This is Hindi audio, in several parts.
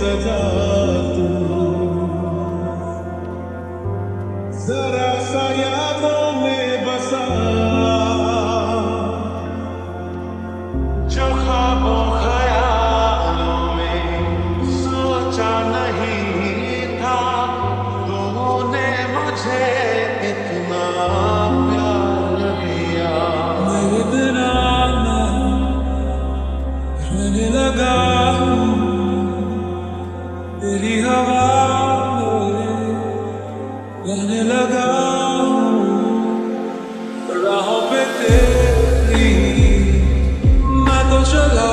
सजा तू जरा सा यादों में बसा जो ख्वाबों ख्यालों में सोचा नहीं था तूने मुझे इतना प्यार दिया मेरे बिना रहने लगा तेरी हवा रहने लगा राहों पे तेरी मैं तो चला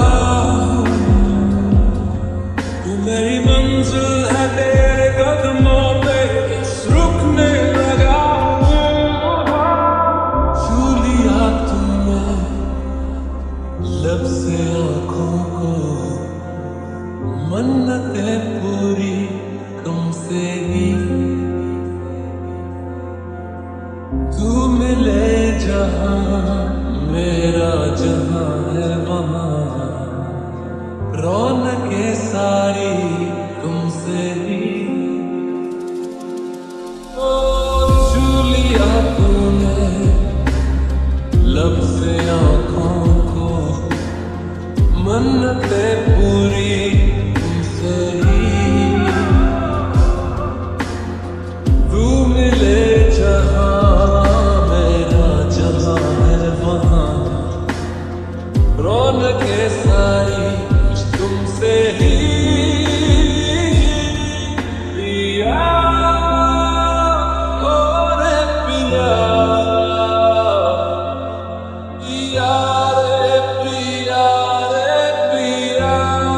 तू मेरी मंजिल है तेरे कदमों पे रुकने लगा छू लिया तुमने लब से आँखों को मन्नतें पूरी तुमसे ही तू मिले जहां मेरा जहां है वहां रौनकें सारी तुमसे ही ओ छू लिया तूने लब से आँखों को मन्नतें पूरी तुमसे ही तू मिले जहां मेरा जहां है वहां रौनकें सारी तुमसे ही पिया और पिया पिया रे पिया रे पिया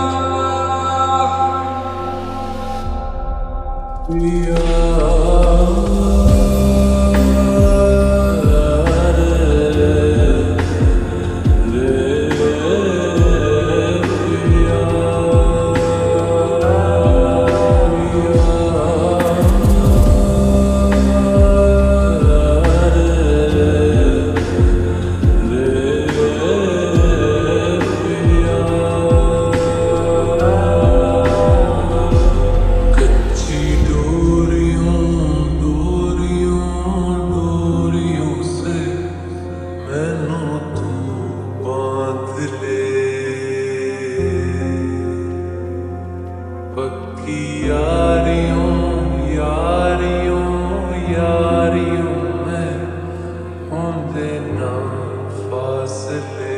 पक्की यारियों यारियों यारियों में होंदे ना फासले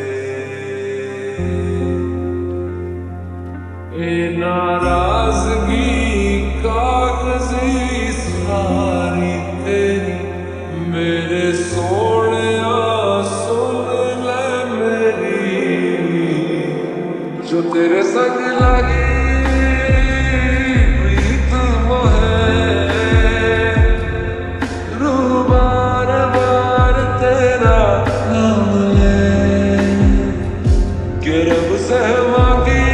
ए नाराजगी कागजी सारी तेरी मेरे सोनिया सुन ले मेरी जो तेरे संग लगी रब से मांगी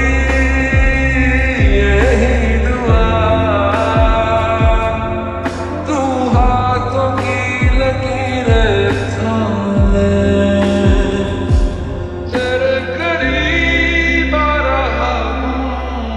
यही दुआ तू हाथों की लकीरें थाम ले तेरे करीब आ रहा हूँ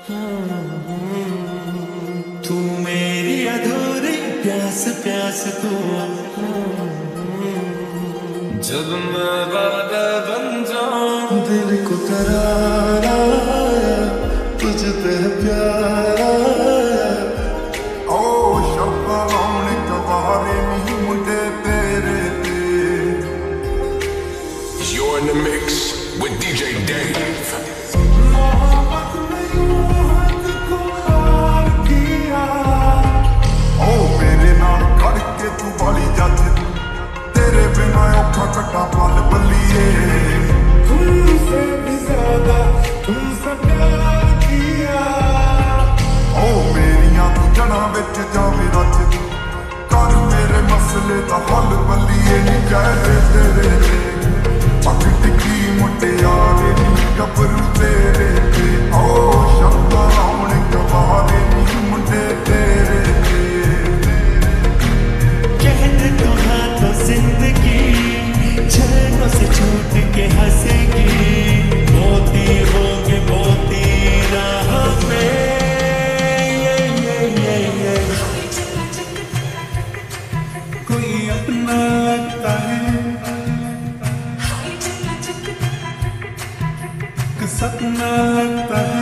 तू मेरी अधूरी प्यास प्यास तू। जब मैं वादा बन जाऊं दिल को करार आया तुझ पे प्यार आया। ओ शब्द लाने कवारे नहीं मुंडे तेरे ते। You're in the mix with DJ Dave. मोहब्बत में मोहब्बत को हार किया। ओ मेरे नाल करके तू वाली जज तेरे बिना औखा कटा पल बल्लिए। तुमसे भी ज्यादा तुमसे प्यार किया। ओ मेरियां तू जना विच जावे रच कर मेरे मसले दा हल बल्लिए। नी कहते तेरे ते पग टिकी मुटियारे नी गबरू तेरे ते। ओ शब्द लाने गवारे नी मुंडे तेरे ते। कहते तो हाँ तो जिंदगी झरनों से छूट के हंसेगी। मोती होंगे मोती राह में। कोई अपना लगता है कि सपना लगता है।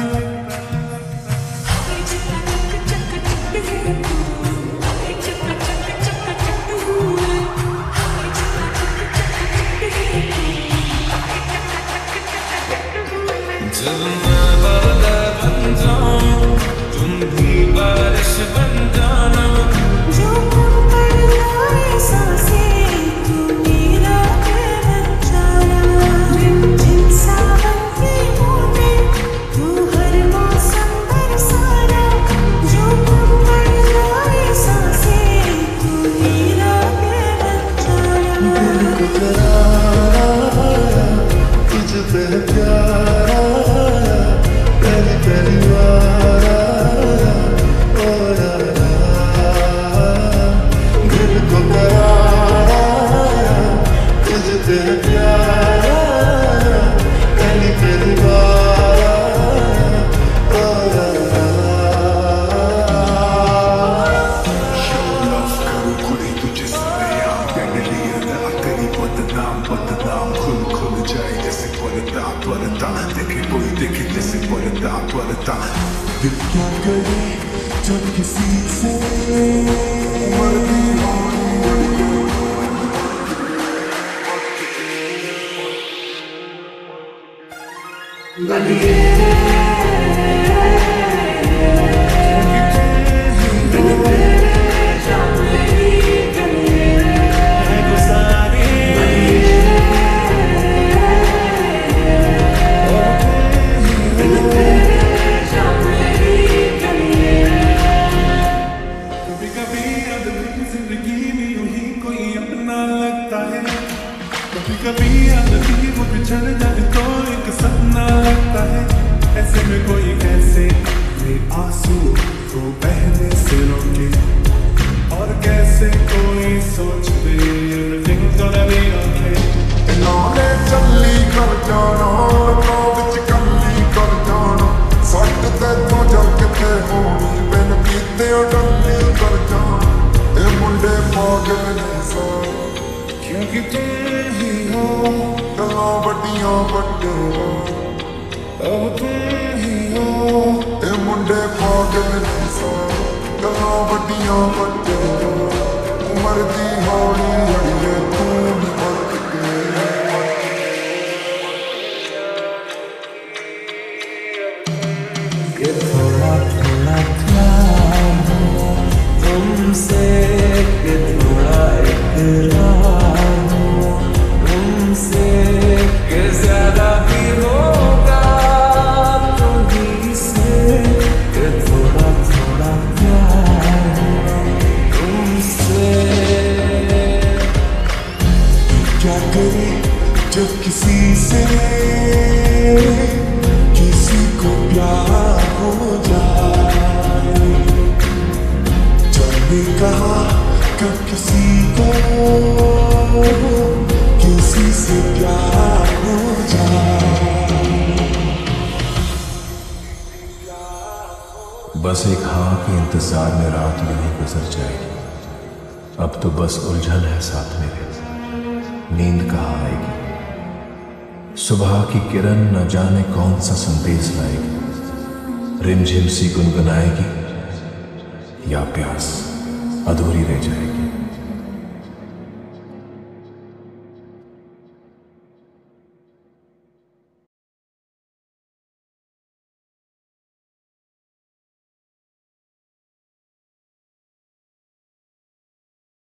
जब मैं वादा बन जाऊं तुम भी बारिश बन जाना। जो तुम पर लाए सांसें तू मेरा प्यार बन जाना। रिमझिम सावन के बूंदे तू हर मौसम बरसाना। जो तुम पर लाए सांसें तू मेरा प्यार बन जाना। दिल को करार आया तुझ पे प्यार आया पहली पहली बार आया। ओ ला ला। दिल को करार आया तुझ पे प्यार आया पहली पहली बार आया। ओ ला ला। लव करूं खुली तुझे सरेआम कहने लिए ना तेरी बदनाम खुल जाए जैसे पर्दा देखे कोई देखे जैसे पर्दा। दिल क्यों गई जब किसी से मर्दी कभी आदमी वो बिछड़ जाए तो एक सपना लगता है। ऐसे में कोई कैसे मेरे आंसू को बहने से रोके और कैसे कोई सोच दे everything's gonna be okay। नाले चली कर जाना लोगों विच कली कर जाना। सट ते तो जग ते होनी बिन कीते डली कर जाना। ए मुंडे पागल ने सा क्योंकि तुम ही हो गल्लां वड्डियां वड्डे अब तुम ही हो। ए मुंडे पागल ने सा गल्लां वड्डियां वड्डे उमर दी हौली अड़िए तू ही वक्त के। ये थोड़ा थोड़ा प्यार हो तुमसे कि थोड़ा इकरार हो तुमसे कि ज्यादा भी होगा तुम्हीं से कि थोड़ा थोड़ा प्यार हो। बस एक हाँ के इंतजार में रात यूं ही गुजर जाएगी। अब तो बस उलझन है साथ मेरे, नींद कहाँ आएगी। सुबह की किरण न जाने कौन सा संदेश लाएगी, रिमझिम सी गुनगुनाएगी या प्यास अधूरी रह जाएगी।